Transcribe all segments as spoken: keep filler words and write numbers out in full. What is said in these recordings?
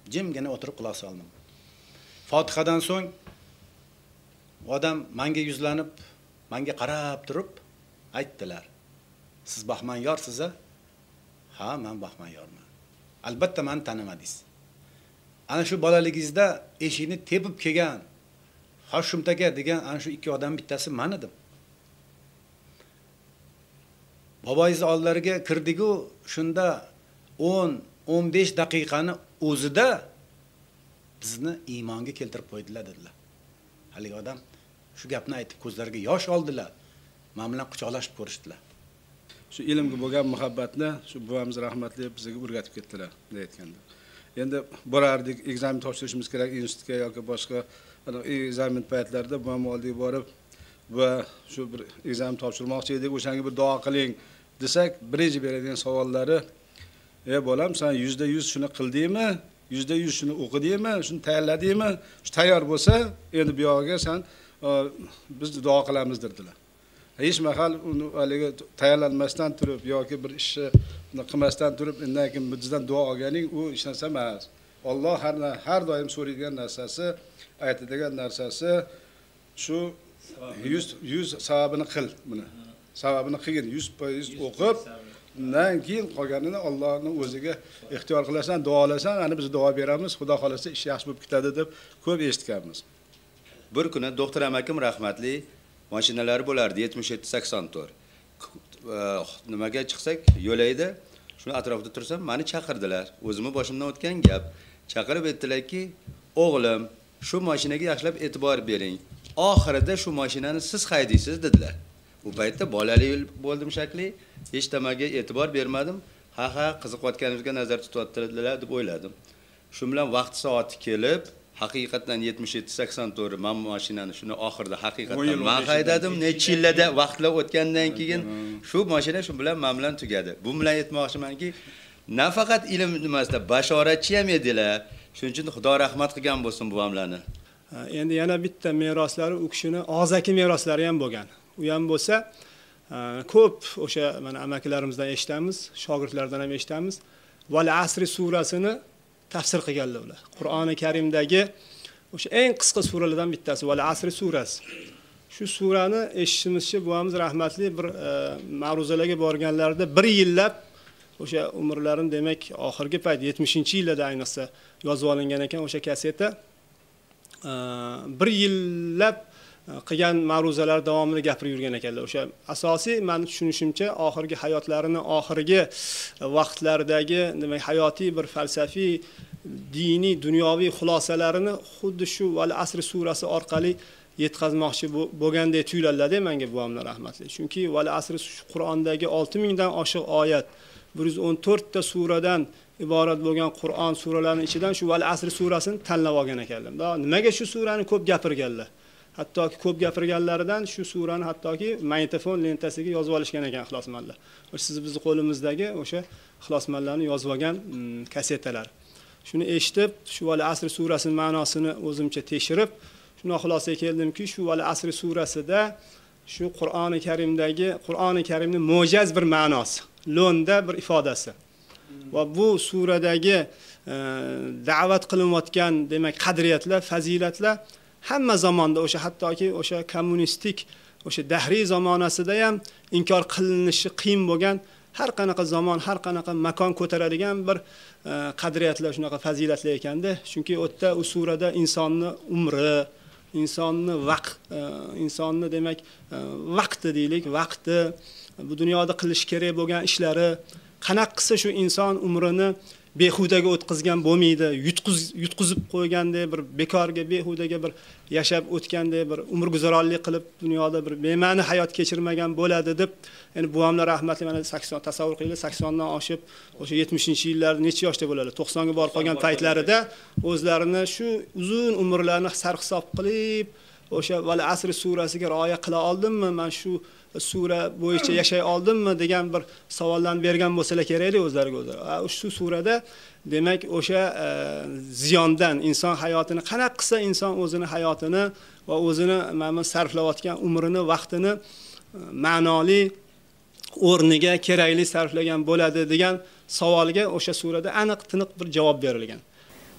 Jimgina o'tirib quloq soldim. Fotihadan so'ng odam menga yuzlanib, menga qarab turib aytdilar: "Siz baxmanyorsiz-a?" "Ha, men baxmanyorman." "Albatta meni tanimadingiz. Ana shu bolaligingizda eshikni tepib kelgan, Hoshimtaka degan ana shu ikki odam bittasi men edim. Boboyingiz oldilariga kirdik-ku, shunda o'n o'n besh daqiqani o'zida bizni iymonga keltirib qo'ydilar dedilar. Haligi odam shu gapni aytib ko'zlariga yosh oldilar. Men bilan quchoqlashib ko'rishdilar. Shu ilmga bo'lgan muhabbatni shu buvamiz rahmatli bizga o'rgatib ketdilar, deyotganda. Endi borardik, ekzamen topshirishimiz kerak institutga yoki boshqa ekzamen paytlarida buvam oldiga borib va shu bir ekzamen topshirmoqchi edik, o'shanga bir duo qiling desak, birinchi beradigan savollari: "Ey bolam, sen yuzda yuz shuni qildingmi? yuzda yuz shuni o'qidingmi? Shuni tayyorladingmi? Shu tayyor bo'lsa, endi bu yoqqa sen biz duo qilamiz" dedilar. Hech mahal uni haliga tayyorlanmasdan turib yoki bir ishni qilmasdan turib, undan keyin bizdan duo olganing u hech narsa emas. Alloh har har doim so'raydigan narsasi, aytadigan narsasi shu yuz yuz savobini qil buni. Savobini qilgin, yuz foiz o'qib, undan keyin qolganini Allohning o'ziga ixtiyor qilasan, duolasan, ana biz duo beramiz, Xudo xolasa ish yaxshi bo'lib ketadi deb ko'p eshitganmiz. Bir kuni doktor amakim rahmatli mashinalari bo'lardi yetmish yetti sakson to'rt. Nimaga chiqsak yo'laydi, shuni atrofida tursam, meni chaqirdilar. O'zimni boshimdan o'tgan gap. Chaqirib aytdilarki: "O'g'lim, shu mashinaga yaxshilab e'tibor bering. Oxirida shu mashinani siz haydaysiz" dedilar. U paytda bolali bo'ldim shakli, hech nimaga e'tibor bermadim. Ha ha, qiziqayotganimizga nazar tutyaptilar deb o'yladim. Shu bilan vaqt soati kelib, haqiqatan yetmish yetti sakson to'rt men mashinani shuni oxirida haqiqatan men haydadim. Necha yillarda vaqtlar o'tgandan keyin shu mashina shu bilan men bilan tugadi. Bu bilan aytmoqchimanki, nafaqat ilm nimasida bashoratchi ham edilar. Shuning uchun Xudo rahmat qilgan bo'lsin buvamlarni. Endi yana bitta meroslari u kishini og'zaki meroslari ham bo'lgan. U ham bo'lsa, ko'p o'sha mana amakilarimizdan eshitamiz, shogirdlardan ham eshitamiz. Val asri surasini tafsir qilganlar ular. Qur'oni Karimdagi o'sha eng qisqa suralardan bittasi Val asri surasi. Shu surani eshitishimizcha buvamiz rahmatli bir ma'ruzalarga borganlarida bir yillab o'sha umrlarini demak oxirgi payt yetmishinchi yillarda ayniqsa yozib olingan ekan o'sha kaseta. Bir yillab qilgan ma'ruzalar davomida gapirib yurgan ekanlar. O'sha asosiy men tushunishimcha oxirgi hayotlarini, oxirgi vaqtlardagi demak hayotiy bir falsafiy, diniy, dunyoviy xulosalarini xuddi shu Val asri surasi orqali yetkazmoqchi bo'lgandek tuyulaladi menga buvamlar rahmatli. Chunki Val asri Qur'ondagi olti ming dan oshiq oyat, bir yuz o'n to'rt ta suradan iborat bo'lgan Qur'on suralarining ichidan shu Val asri surasini tanlab olgan ekanlar. Nimaga shu surani ko'p gapirganlar? Hattoki ko'p gapirganlaridan shu surani hattoki magnitofon lentasiga yozib olishgan ekan ixlosmanlar. O'sha siz bizning qo'limizdagi o'sha ixlosmanlarni yozib olgan kasetalar. Shuni eshitib, shu Val asri surasining ma'nosini o'zimcha tekshirib, shuna xulosaga keldimki, shu Val asri surasida shu Qur'oni Karimdagi, Qur'oni Karimning mo'jaz bir ma'nosi, lo'nda bir ifodasi. Va bu suradagi da'vat qilinayotgan demak qadriyatlar, fazilatlar hamma zamonda o'sha hattoki o'sha kommunistik o'sha dahriy zamonasida ham inkor qilinishi qiyin bo'lgan har qanaqa zamon, har qanaqa makon ko'taradigan bir qadriyatlar, shunaqa fazilatlar ekanda. Chunki u yerda u surada insonni umri, insonni vaqt, insonni demak vaqti deylik, vaqti, bu dunyoda qilish kerak bo'lgan ishlari, qanaqasi shu inson umrini behudaga o'tkazgan bo'lmaydi, yutqiz yutqizib qo'ygandek bir bekorga, behudaga bir yashab o'tgandek bir umr guzaronlik qilib dunyoda bir bema'ni hayot kechirmagan bo'ladi deb, ya'ni buvamlar rahmatli mana sakson tasavvur qilinglar, sakson dan oshib o'sha yetmishinchi yillarda necha yoshda bo'ladi? to'qson ga borib qolgan paytlarida o'zlarini shu uzun umrlarini sarhisob qilib, o'sha Val asri surasiga rioya qila oldimmi, men shu sura bo'yicha yashay oldimmi degan bir savollarni bergan bo'lsalar kerakli o'zlariga o'zlari. Shu surada demak o'sha ziyondan inson hayotini qanaqa qilsa inson o'zini hayotini va o'zini mana sarflayotgan umrini, vaqtini ma'noli o'rniga kerakli sarflagan bo'ladi degan savolga o'sha surada aniq tiniq bir javob berilgan.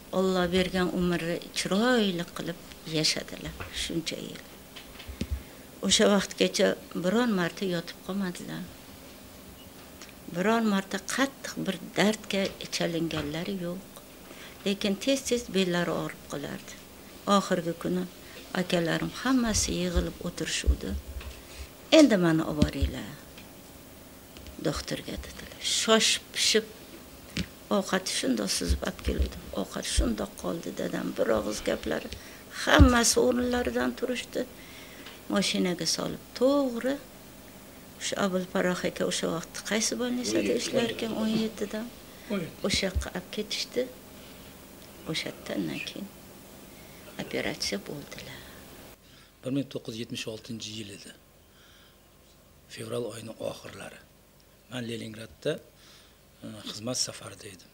Alloh bergan umrni chiroyli qilib yashadilar shuncha yil. O'sha vaqtgacha biron marta yotib qolmadilar. Biron marta qattiq bir dardga chalinganlari yo'q. Lekin tez-tez bellari og'rib qolardi. Oxirgi kuni akalarim hammasi yig'ilib o'tirishuvdi. Endi meni olib boringlar doktorga dedilar. Shoshib pishib ovqat shundoq suzib olib keldim. Ovqat shundoq qoldi dadam bir og'iz gaplari. Hammasi o'rinlaridan turishdi. Mashinaga solib to'g'ri o'sha Abul Faroh aka o'sha vaqt qaysi bo'lnisada ishlar ekan o'n yeddidan o'sha yoqqa olib ketishdi. O'shadan keyin operatsiya bo'ldilar. bir ming to'qqiz yuz yetmish oltinchi yil edi. Fevral oyining oxirlari. Men Leningradda xizmat safarida edim.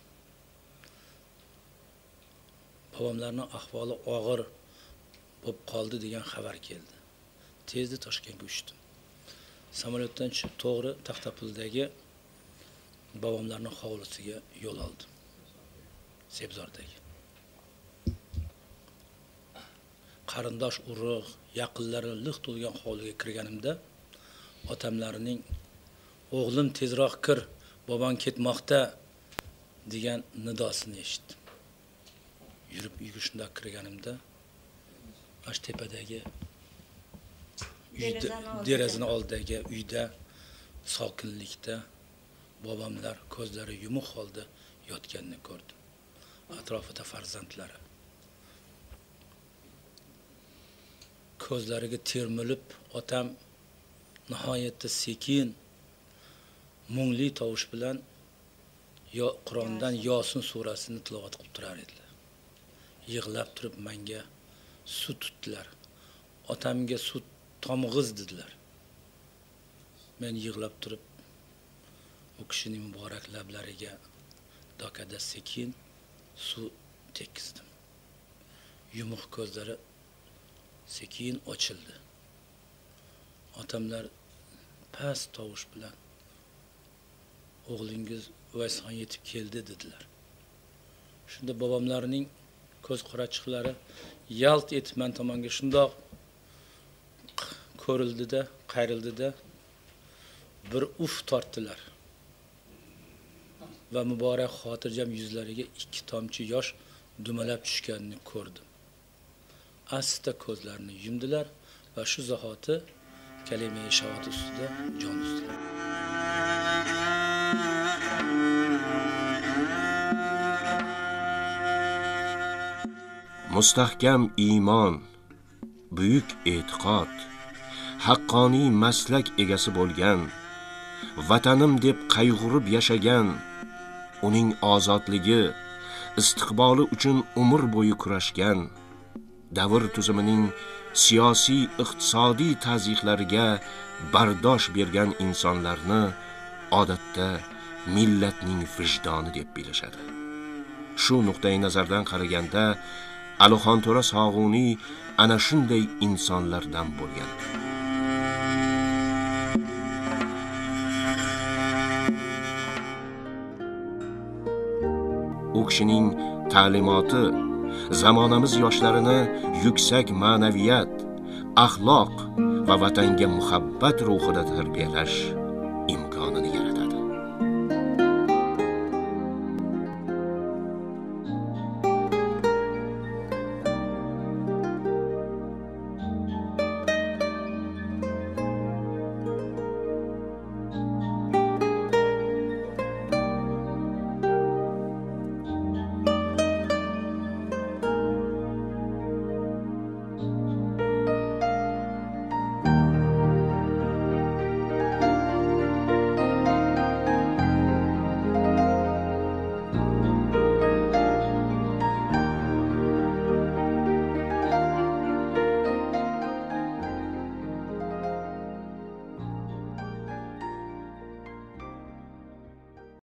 Bobomlarning ahvoli og'ir bo'lib qoldi degan xabar keldi. Tezda Toshkentga uchdim. Samolyotdan tushib to'g'ri Taxtapuldagi bobomlarning hovlisiga yo'l oldim. Sebzordagi. Qarindosh urug', yaqinlari liq to'lgan hovliga kirganimda otamlarining "O'g'lim tezroq kir, bobong ketmoqda" degan nidosini eshitdim. Yurib uyga shunday kirganimda ash tepadagi uyda, derazani oldidagi uyda sokinlikda bobomlar ko'zlari yumuq holda yotganini ko'rdim. Atrofida farzandlari. Ko'zlariga termilib, otam nihoyatda sekin, mungli tovush bilan yo Qur'ondan Yosin surasini tilovat qilib turar edilar. Yig'lab turib menga sut tutdilar. Otamga sut tomg'iz dedilar. Men yig'lab turib u kishining muborak lablariga dokada sekin suv tekizdim. Yumuq ko'zlari sekin ochildi. Otamlar past tovush bilan "O'g'lingiz Uvaysxon yetib keldi" dedilar. Shunda bobomlarning ko'z qorachiqlari yalt etib men tomonga shundoq ko'rildida, qayrildida bir uf tortdilar. Va muborak xotirjam yuzlariga ikki tomchi yosh dumalab tushganini ko'rdim. Asta ko'zlarini yumdilar va shu zahoti kalima-i shahodat ustida jon uzdilar. Mustahkam iymon, buyuk e'tiqod, haqqoniy maslak egasi bo'lgan, vatanim deb qayg'urib yashagan, uning ozodligi, istiqboli uchun umr bo'yi kurashgan, davr tuzimining siyosiy, iqtisodiy tazyiqlariga bardosh bergan insonlarni odatda millatning vijdoni deb bilishadi. Shu nuqtai nazardan qaraganda AlikhanTora Sog'uniy ana shunday insonlardan bo'lgan. U kishining ta'limoti zamonamiz yoshlarini yuksak ma'naviyat, axloq va vatanga muhabbat ruhida tarbiyalash